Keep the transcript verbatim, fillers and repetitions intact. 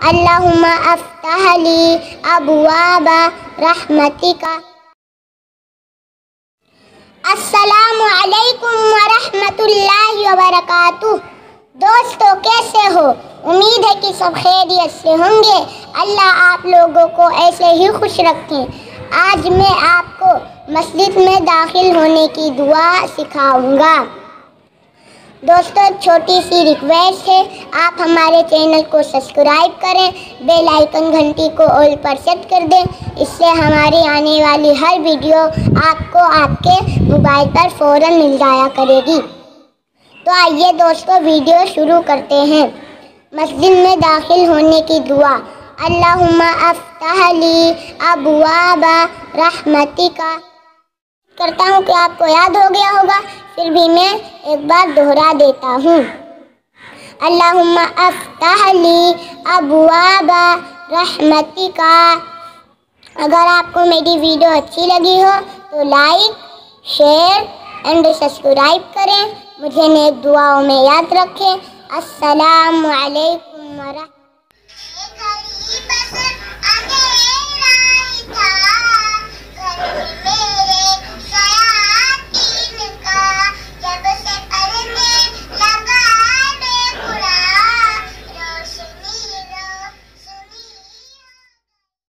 अल्लाहुम्मा अफ्तह ली अबवाब रहमतिका। अस्सलामु अलैकुम व रहमतुल्लाहि व बरकातुहू। दोस्तों, कैसे हो? उम्मीद है कि सब खैरियत से होंगे। अल्लाह आप लोगों को ऐसे ही खुश रखें। आज मैं आपको मस्जिद में दाखिल होने की दुआ सिखाऊंगा। दोस्तों, छोटी सी रिक्वेस्ट है, आप हमारे चैनल को सब्सक्राइब करें, बेल आइकन घंटी को ऑल पर सेट कर दें। इससे हमारी आने वाली हर वीडियो आपको आपके मोबाइल पर फ़ौरन मिल जाया करेगी। तो आइए दोस्तों, वीडियो शुरू करते हैं। मस्जिद में दाखिल होने की दुआ। अल्लाहुम्मा अफ्तह ली अबवाब रहमतिका। करता हूँ कि आपको याद हो गया होगा, फिर भी मैं एक बार दोहरा देता हूँ। अल्लाहुम्मा अफ्तह ली अबवाब रहमतिका। अगर आपको मेरी वीडियो अच्छी लगी हो तो लाइक, शेयर एंड सब्सक्राइब करें। मुझे नेक दुआओं में याद रखें। अस्सलामु अलैकुम व रहमतुल्लाह।